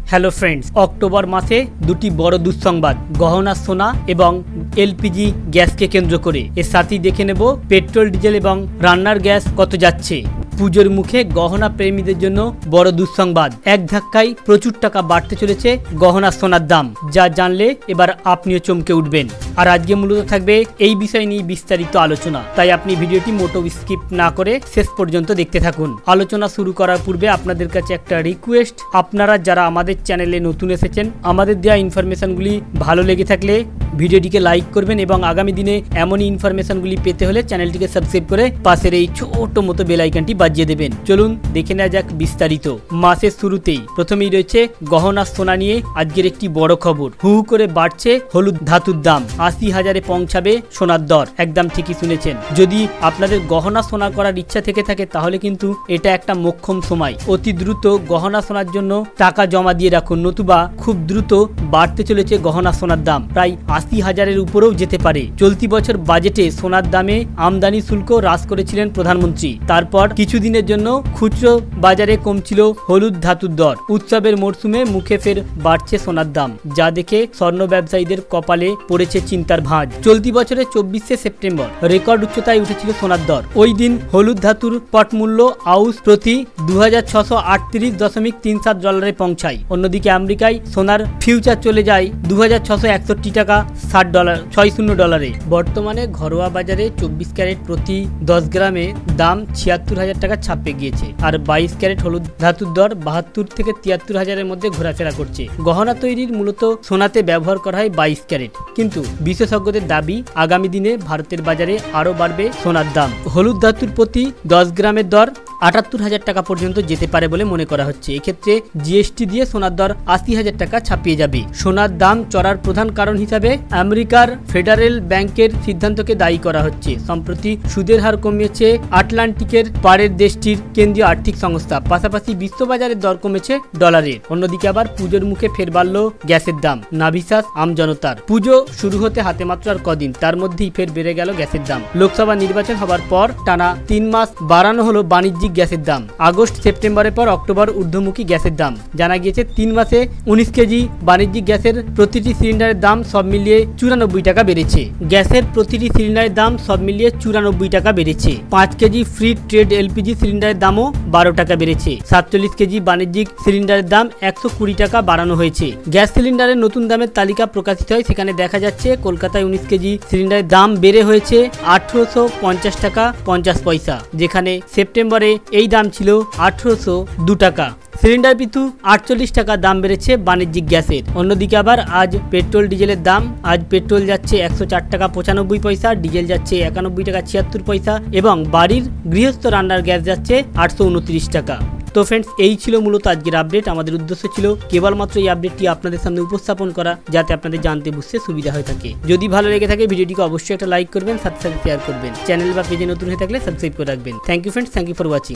Hello friends, October মাসে দুটি বড় দুঃসংবাদ গহনা সোনা এবং এলপিজি গ্যাসকে কেন্দ্র করে। এর সাথেই দেখে নেব পেট্রোল ডিজেল এবং রান্নার গ্যাস কত যাচ্ছে। পুজোর মুখে গহনা প্রেমীদের জন্য বড় দুঃসংবাদ, এক ধাক্কায় প্রচুর টাকা বাড়তে চলেছে গহনা সোনার দাম, যা জানলে এবার আপনিও চমকে উঠবেন। আর আজকে মূলত থাকবে এই বিষয় নিয়ে বিস্তারিত আলোচনা, তাই আপনি ভিডিওটি মোটো স্কিপ না করে শেষ পর্যন্ত দেখতে থাকুন। আলোচনা শুরু করার পূর্বে আপনাদের কাছে একটা রিকোয়েস্ট, আপনারা যারা আমাদের চ্যানেলে নতুন এসেছেন, আমাদের দেওয়া ইনফরমেশনগুলি ভালো লেগে থাকলে ভিডিওটিকে লাইক করবেন এবং আগামী দিনে এমনই ইনফরমেশনগুলি পেতে হলে চ্যানেলটিকে সাবস্ক্রাইব করে পাশের এই ছোট মতো বেল আইকনটি বাজিয়ে দেবেন। চলুন দেখে নেওয়া যাক বিস্তারিত। মাসের শুরুতেই প্রথমেই রয়েছে গহনা সোনা নিয়ে আজকের একটি বড় খবর। হু হু করে বাড়ছে হলুদ ধাতুর দাম, ৮০,০০০-এ পৌঁছাবে সোনার দর। একদম ঠিকই শুনেছেন। যদি আপনাদের গহনা সোনা করার ইচ্ছা থেকে থাকে তাহলে কিন্তু এটা একটা মোক্ষম সময়। অতি দ্রুত গহনা সোনার জন্য টাকা জমা দিয়ে রাখুন, নতুবা খুব দ্রুত বাড়তে চলেছে গহনা সোনার দাম, প্রায় ৮০,০০০-এর উপরেও যেতে পারে। চলতি বছর বাজেটে সোনার দামে আমদানি শুল্ক হ্রাস করেছিলেন প্রধানমন্ত্রী। তারপর কিছুদিনের জন্য খুচরো বাজারে কমছিল হলুদ ধাতুর দর। উৎসবের মরশুমে মুখে ফের বাড়ছে সোনার দাম, যা দেখে স্বর্ণ ব্যবসায়ীদের কপালে পড়েছে চিন্তার ভাঁজ। চলতি বছরের ২৪শে সেপ্টেম্বর রেকর্ড উচ্চতায় উঠেছিল সোনার দর। ওই দিন হলুদ ধাতুর পট মূল্য আউন্স প্রতি ২৬38.৩৭ ডলারে পৌঁছায়। অন্যদিকে আমেরিকায় সোনার ফিউচার চলে যায় ২৬৬১ টাকা ৬০ ডলারে। বর্তমানে ঘরোয়া বাজারে ২৪ ক্যারেট প্রতি ১০ গ্রামে দাম ৭৬,০০০ টাকা ছাপে গিয়েছে। আর ২২ ক্যারেট হলুদ ধাতুর দর ৭২ থেকে ৭৩,০০০-এর মধ্যে ঘোরাফেরা করছে। গহনা তৈরির মূলত সোনাতে ব্যবহার করা হয় ২২ ক্যারেট, কিন্তু বিশেষজ্ঞদের দাবি আগামী দিনে ভারতের বাজারে আরও বাড়বে সোনার দাম। হলুদ ধাতুর প্রতি ১০ গ্রামের দর ৭৮,০০০ টাকা পর্যন্ত যেতে পারে বলে মনে করা হচ্ছে। এক্ষেত্রে জিএসটি দিয়ে সোনার দর ৮০,০০০ টাকা ছাপিয়ে যাবে। সোনার দাম চড়ার প্রধান কারণ হিসাবে আমেরিকার ফেডারেল ব্যাংকের সিদ্ধান্তকে দায়ী করা হচ্ছে। সম্প্রতি সুদের হার কমিয়েছে আটলান্টিকের পাড়ের দেশটির কেন্দ্রীয় আর্থিক সংস্থা। পাশাপাশি বিশ্ববাজারের দর কমেছে ডলারের। অন্যদিকে আবার পুজোর মুখে ফের বাড়ল গ্যাসের দাম। নাভিশ্বাস আমজনতার। পুজো শুরু হতে হাতে মাত্র আর কদিন, তার মধ্যেই ফের বেড়ে গেল গ্যাসের দাম। লোকসভা নির্বাচন হবার পর টানা ৩ মাস বাড়ানো হলো বাণিজ্যিক গ্যাসের দাম। আগস্ট সেপ্টেম্বরের পর অক্টোবর ঊর্ধ্বমুখী গ্যাসের দাম। জানা গিয়েছে ৩ মাসে ১৯ কেজি বাণিজ্যিক গ্যাসের প্রতিটি সিলিন্ডারের দাম সব মিলিয়ে ৯৪ টাকা বেড়েছে। গ্যাসের প্রতিটি সিলিন্ডারের দাম সব মিলিয়ে ৯৪ টাকা বেড়েছে। ৫ কেজি ফ্রি ট্রেড এলপিজি সিলিন্ডারের দামও ১২ টাকা বেড়েছে। ৪৭ কেজি বাণিজ্যিক সিলিন্ডারের দাম ১২০ টাকা বাড়ানো হয়েছে। গ্যাস সিলিন্ডারের নতুন দামের তালিকা প্রকাশিত হয়, সেখানে দেখা যাচ্ছে কলকাতায় ১৯ কেজি সিলিন্ডারের দাম বেড়ে হয়েছে ১৮৫০ টাকা ৫০ পয়সা, যেখানে সেপ্টেম্বরে এই দাম ছিল ১৮০২ টাকা। সিলিন্ডার পিছু ৪৮ টাকা দাম বেড়েছে বাণিজ্যিক গ্যাসের। অন্যদিকে আবার আজ পেট্রোল ডিজেলের দাম, আজ পেট্রোল যাচ্ছে ১০৪ টাকা ৯৫ পয়সা, ডিজেল যাচ্ছে ৯১ টাকা ৭৬ পয়সা এবং বাড়ির গৃহস্থ রান্নার গ্যাস যাচ্ছে ৮২৯ টাকা। তো ফ্রেন্ডস, এই ছিল মূলত আজকের আপডেট। আমাদের উদ্দেশ্য ছিল কেবলমাত্র এই আপডেটটি আপনাদের সামনে উপস্থাপন করা, যাতে আপনাদের জানতে বুঝতে সুবিধা হয়ে থাকে। যদি ভালো লেগে থাকে ভিডিওটিকে অবশ্যই একটা লাইক করবেন, সাথে সাথে শেয়ার করবেন। চ্যানেল বা পেজে নতুন হয়ে থাকলে সাবস্ক্রাইব করে রাখবেন। Thank you friends, thank you for watching.